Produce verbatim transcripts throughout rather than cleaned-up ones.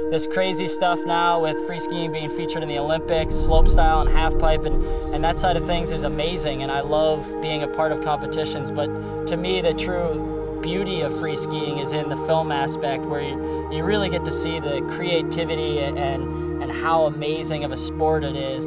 this crazy stuff now with free skiing being featured in the Olympics, slopestyle and halfpipe, and, and that side of things is amazing, and I love being a part of competitions. But to me, the true beauty of free skiing is in the film aspect, where you, you really get to see the creativity and, and how amazing of a sport it is.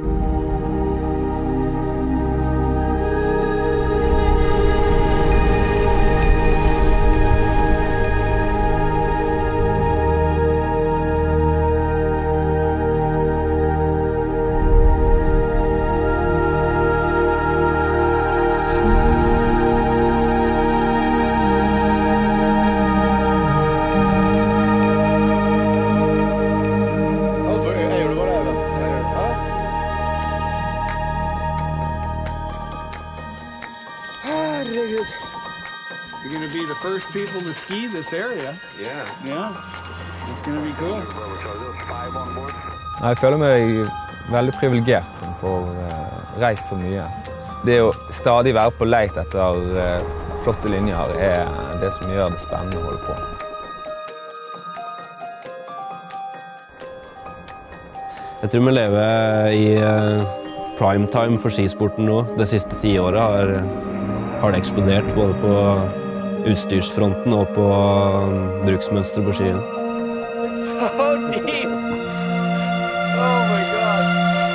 You're going to be the first people to ski this area. Yeah. Yeah. It's going to be cool. Jeg føler meg veldig privilegert som får uh, reist så mye. Det å stadig være på leit etter uh, flotte linjer er det som gjør det spennende å holde på. Jeg tror vi lever i uh, prime time for skisporten nå. De siste ti årene har, har det eksplodert både på utstyrsfronten og på um, bruksmønster på skien. So deep! Oh my God!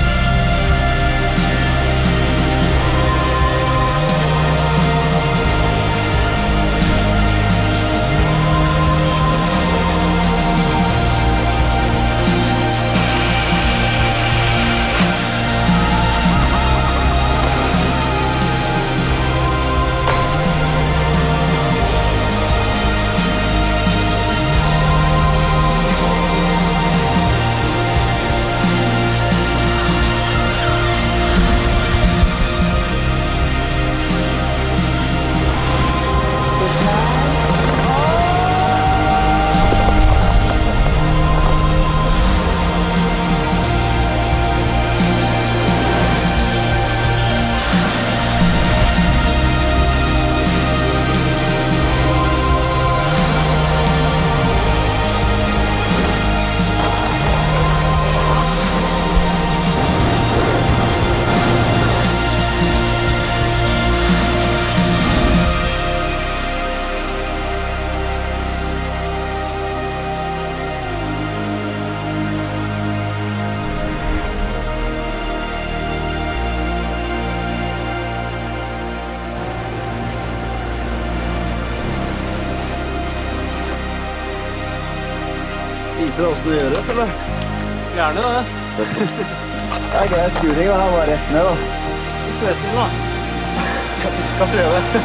Viser deg hvordan det gjøres, eller? Gjerne det. Det er grei skuring, da. Bare rett ned, da. Det skal jeg si, da. Vi skal prøve.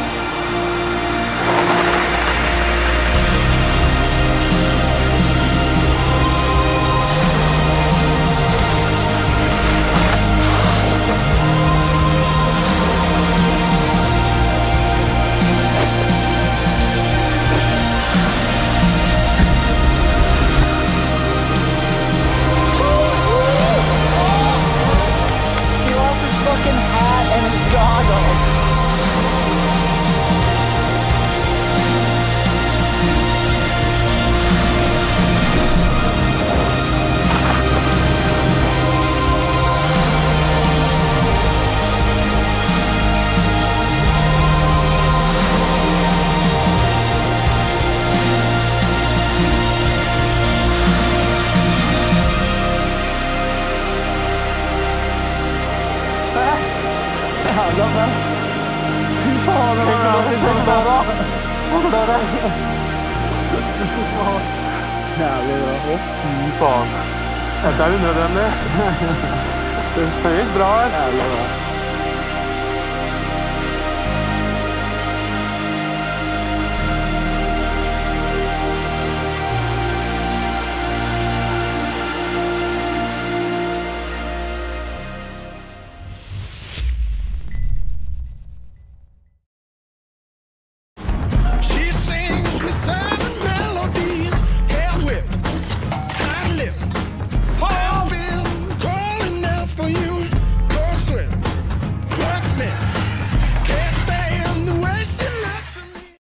Jævla bra. Fy faen, det var det. Sjekk det da. Sjekk det da. Fy faen. Jævlig bra. Fy faen. Dette er unødvendig. Det ser bra ut. Jævlig bra.